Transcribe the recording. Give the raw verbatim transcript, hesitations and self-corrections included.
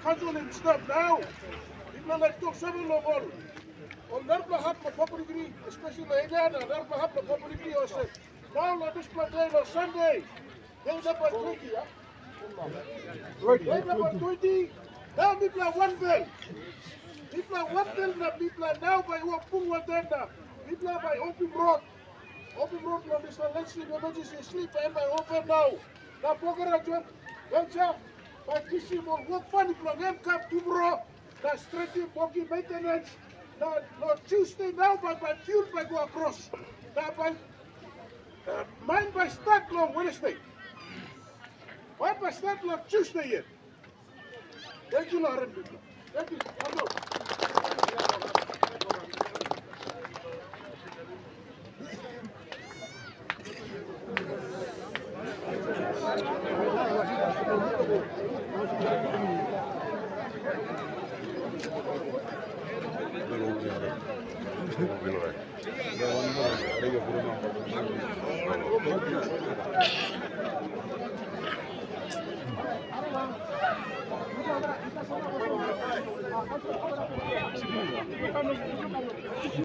cancel and stop now. People like talk seven of all. On their behalf, the public degree, especially Enga, on their behalf, the public degree, I said, now on this plateau on Sunday, they're up at twenty, yeah? They're up at twenty. Now people are one bell. People are one bell now. People are now by Wapung Wadenda. People are by Open Road. Open Road, let's sleep, emergency sleep, and by open now. Now, Porgera, John, Belcha, by Kissy, work funny from M Cup, Tubro, now straight in walking maintenance. Now, no Tuesday now, but by fuel by go across. Now, by uh, mine by start long Wednesday. Why by start long Tuesday yet? Thank you, Lauren. Thank you. Hello.